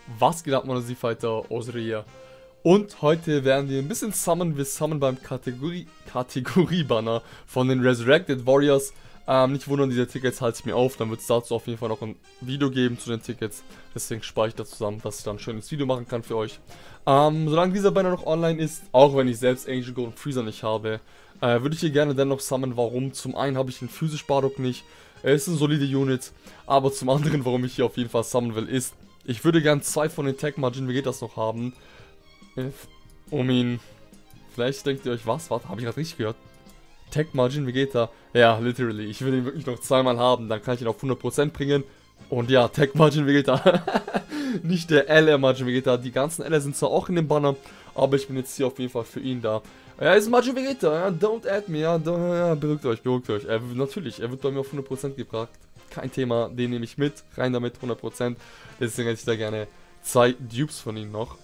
Was geht ab, meine Z-Fighter, Osre hier. Und heute werden wir ein bisschen summonen. Wir summonen beim Kategorie-Banner von den Resurrected Warriors. Nicht wundern, diese Tickets halte ich mir auf. Dann wird es dazu auf jeden Fall noch ein Video geben zu den Tickets. Deswegen spare ich das zusammen, dass ich dann ein schönes Video machen kann für euch. Solange dieser Banner noch online ist, auch wenn ich selbst Angel Gold und Freezer nicht habe, würde ich hier gerne dennoch summonen. Warum? Zum einen habe ich den physisch Bardock nicht. Er ist eine solide Unit. Aber zum anderen, warum ich hier auf jeden Fall summonen will, ist, ich würde gern 2 von den Tech Margin Vegetas noch haben. Um ihn. Vielleicht denkt ihr euch, was? Warte, habe ich gerade richtig gehört? Tech Margin Vegeta. Ja, literally. Ich will ihn wirklich noch zweimal haben. Dann kann ich ihn auf 100% bringen. Und ja, Tech Margin Vegeta. Nicht der LR Margin Vegeta. Die ganzen LR sind zwar auch in dem Banner, aber ich bin jetzt hier auf jeden Fall für ihn da. Er ist Margin Vegeta. Ja, don't add me. Ja, beruhigt euch, beruhigt euch. Natürlich, er wird bei mir auf 100% gebracht. Kein Thema, den nehme ich mit. Rein damit, 100%. Deswegen hätte ich da gerne 2 Dupes von ihm noch.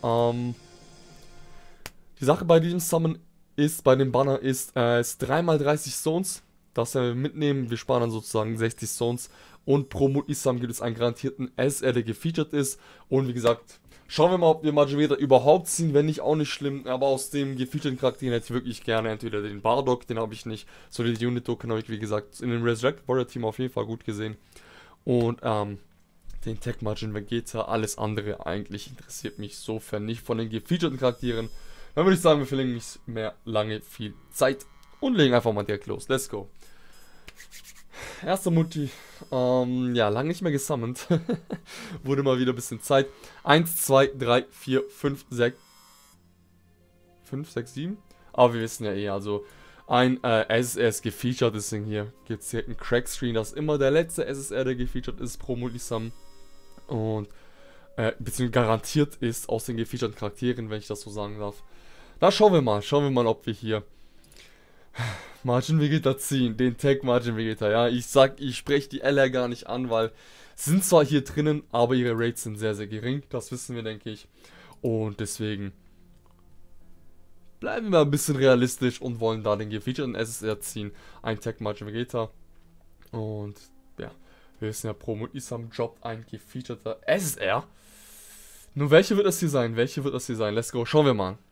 Die Sache bei diesem Summon ist, bei dem Banner ist, es 3x30 Stones, das wir mitnehmen. Wir sparen dann sozusagen 60 Stones. Und pro Mut-Isam gibt es einen garantierten SR, der gefeatured ist. Und wie gesagt, schauen wir mal, ob wir Margin Vegeta überhaupt ziehen. Wenn nicht, auch nicht schlimm. Aber aus dem gefeatureden Charakteren hätte ich wirklich gerne entweder den Bardock, den habe ich nicht. So den Unit-Token habe ich, wie gesagt, in dem Resurrect Warrior Team auf jeden Fall gut gesehen. Und, den Tech Margin Vegeta. Alles andere eigentlich interessiert mich sofern nicht von den gefeatureden Charakteren. Dann würde ich sagen, wir verlieren nicht mehr lange viel Zeit und legen einfach mal direkt los. Let's go. Erster Multi. Ja, lange nicht mehr gesammelt. Wurde mal wieder ein bisschen Zeit. 1, 2, 3, 4, 5, 6. 5, 6, 7. Aber wir wissen ja eh, also ein SSR ist gefeatured, deswegen hier gibt es hier einen Crack-Screen. Das ist immer der letzte SSR, der gefeatured ist pro Multisum. Und beziehungsweise garantiert ist aus den gefeatureden Charakteren, wenn ich das so sagen darf. Da schauen wir mal, ob wir hier Margin Vegeta ziehen, den Tech Margin Vegeta. Ja, ich spreche die LR gar nicht an, weil sind zwar hier drinnen, aber ihre Rates sind sehr, sehr gering. Das wissen wir, denke ich. Und deswegen bleiben wir ein bisschen realistisch und wollen da den gefeatureden SSR ziehen. Ein Tech Margin Vegeta. Und ja, wir wissen ja, pro Mut-Isam droppt ein gefeatureter SSR. Nun, welche wird das hier sein? Let's go, schauen wir mal.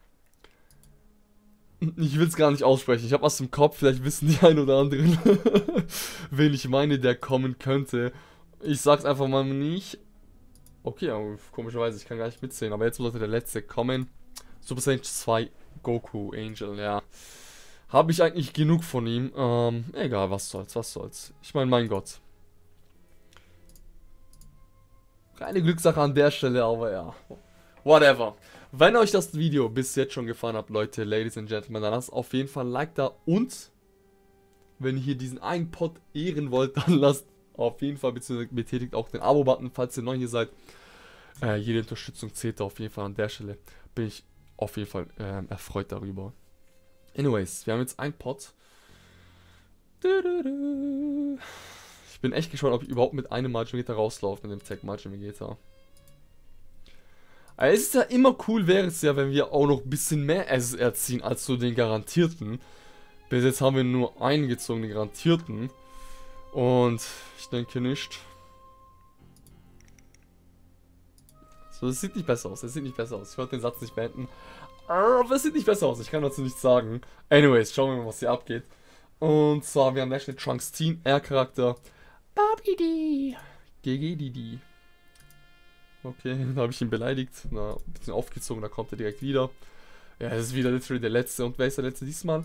Ich will es gar nicht aussprechen. Ich habe was im Kopf. Vielleicht wissen die ein oder anderen, wen ich meine, der kommen könnte. Ich sag's einfach mal nicht. Okay, aber komischerweise, ich kann gar nicht mitzählen. Aber jetzt sollte der letzte kommen. Super Saiyan 2 Goku Angel, ja. Habe ich eigentlich genug von ihm. Egal, was soll's. Ich meine, mein Gott. Reine Glückssache an der Stelle, aber ja. Whatever. Wenn euch das Video bis jetzt schon gefallen hat, Leute, Ladies and Gentlemen, dann lasst auf jeden Fall ein Like da. Und wenn ihr hier diesen einen Pod ehren wollt, dann lasst auf jeden Fall, beziehungsweise betätigt auch den Abo-Button, falls ihr neu hier seid. Jede Unterstützung zählt auf jeden Fall an der Stelle. Bin ich auf jeden Fall erfreut darüber. Anyways, wir haben jetzt einen Pod. Ich bin echt gespannt, ob ich überhaupt mit einem Margin Vegeta rauslaufe, mit dem Tech Margin Vegeta. Es ist ja immer cool, wäre es ja, wenn wir auch noch ein bisschen mehr SSR ziehen als so den garantierten. Bis jetzt haben wir nur einen gezogen, den garantierten. Und ich denke nicht. So, es sieht nicht besser aus, Ich wollte den Satz nicht beenden. Aber es sieht nicht besser aus, ich kann dazu nichts sagen. Anyways, schauen wir mal, was hier abgeht. Und zwar, wir haben National Trunks Team, R-Charakter. Babidi. GG. Okay, dann habe ich ihn beleidigt. Na, ein bisschen aufgezogen, da kommt er direkt wieder. Ja, es ist wieder literally der letzte. Und wer ist der letzte diesmal?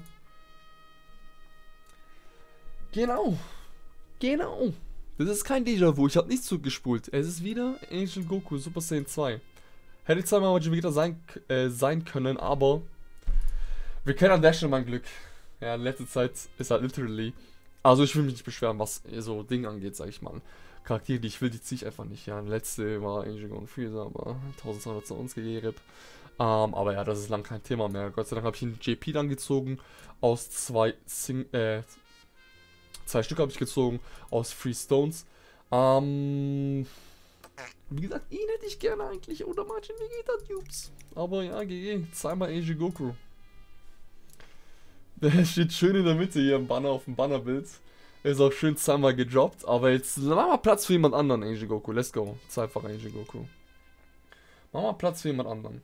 Genau. Das ist kein Déjà-vu, ich habe nicht zurückgespult. Es ist wieder Angel Goku Super Saiyan 2. Hätte zweimal Margin Vegeta sein können, aber wir kennen an der Stelle mein Glück. Ja, in letzter Zeit ist halt literally. Also ich will mich nicht beschweren, was so Ding angeht, sag ich mal. Charaktere, die ich will, die ziehe ich einfach nicht. Ja, der letzte war Angel und Freezer, aber 1200 zu uns gegeben. Aber ja, das ist lang kein Thema mehr. Gott sei Dank habe ich einen JP dann gezogen. Aus zwei Stück habe ich gezogen. Aus 3 Stones. Wie gesagt, ihn hätte ich gerne eigentlich. Oder Margin Vegeta Dupes. Aber ja, GG. Zweimal Angel Goku. Der steht schön in der Mitte hier im Banner, auf dem Bannerbild. Er ist auch schön zweimal gedroppt, aber jetzt machen wir Platz für jemand anderen, Angel Goku. Let's go. Zweifach Angel Goku. Mach mal Platz für jemand anderen.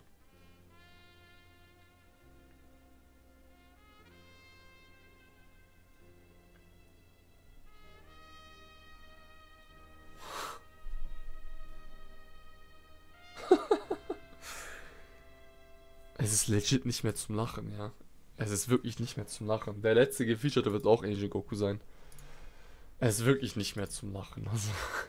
Es ist legit nicht mehr zum Lachen, ja. Es ist wirklich nicht mehr zum Lachen. Der letzte Gefeaturete wird auch Angel Goku sein. Es ist wirklich nicht mehr zum Lachen. Also.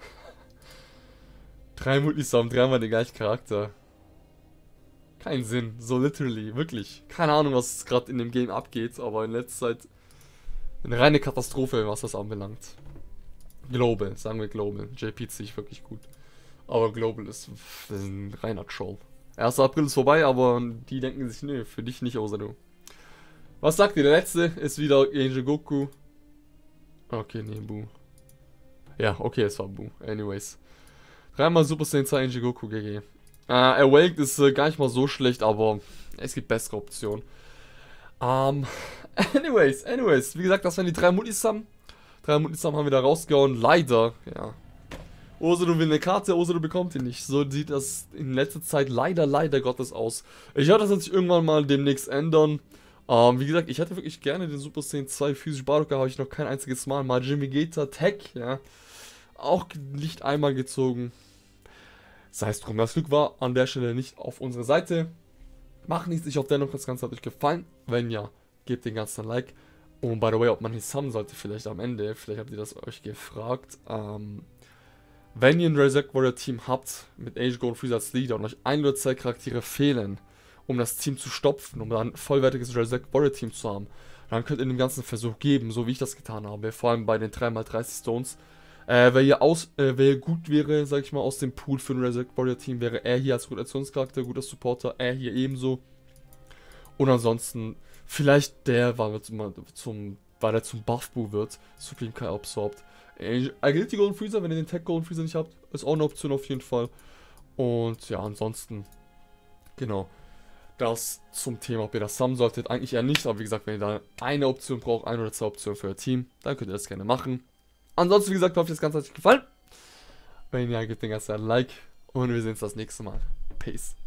3 Multis haben dreimal den gleichen Charakter. Kein Sinn. So literally. Wirklich. Keine Ahnung, was gerade in dem Game abgeht, aber in letzter Zeit eine reine Katastrophe, was das anbelangt. Global, sagen wir Global. JP ziehe ich wirklich gut. Aber Global ist ein reiner Troll. 1. April ist vorbei, aber die denken sich, nö, für dich nicht, außer du. Was sagt ihr? Der letzte ist wieder Angel Goku. Okay, nee, Boo. Ja, okay, es war Boo. Anyways. 3-mal Super Saiyan 2 Angel Goku GG. Awaked ist gar nicht mal so schlecht, aber es gibt bessere Optionen. Anyways. Wie gesagt, das waren die 3 Multisam. 3 Multisam haben wir da rausgehauen. Leider, ja. Oseru will eine Karte, Oseru bekommt die nicht. So sieht das in letzter Zeit leider Gottes aus. Ich hoffe, das wird sich irgendwann mal demnächst ändern. Wie gesagt, ich hätte wirklich gerne den Super Saiyan 2 physisch Badoka, habe ich noch kein einziges Mal. Mal Jimmy Geta Tech, ja. Auch nicht einmal gezogen. Sei es drum, das Glück war an der Stelle nicht auf unserer Seite. Macht nichts, ich hoffe dennoch, das Ganze hat euch gefallen. Wenn ja, gebt den ganzen Like. Und by the way, ob man es haben sollte, vielleicht am Ende, vielleicht habt ihr das euch gefragt. Wenn ihr ein Resurrect Warrior Team habt, mit Age Gold Freezer als Leader und euch 1 oder 2 Charaktere fehlen, um das Team zu stopfen, um dann ein vollwertiges Resurrect Warrior Team zu haben, dann könnt ihr dem ganzen Versuch geben, so wie ich das getan habe, vor allem bei den 3x30 Stones. Wer hier gut wäre, sag ich mal, aus dem Pool für ein Resurrect Warrior Team, wäre er hier als Rotationscharakter, guter Supporter, er hier ebenso. Und ansonsten, vielleicht der, weil er zum Buff-Boo wird, Supreme Kai absorbt. Agility Golden Freezer, wenn ihr den Tech Golden Freezer nicht habt, ist auch eine Option auf jeden Fall. Und ja, ansonsten, genau, das zum Thema, ob ihr das haben solltet. Eigentlich eher nicht, aber wie gesagt, wenn ihr da eine Option braucht, 1 oder 2 Optionen für euer Team, dann könnt ihr das gerne machen. Ansonsten, wie gesagt, hoffe ich, das Ganze hat euch gefallen. Wenn ja, gebt den ganzen ein Like und wir sehen uns das nächste Mal. Peace.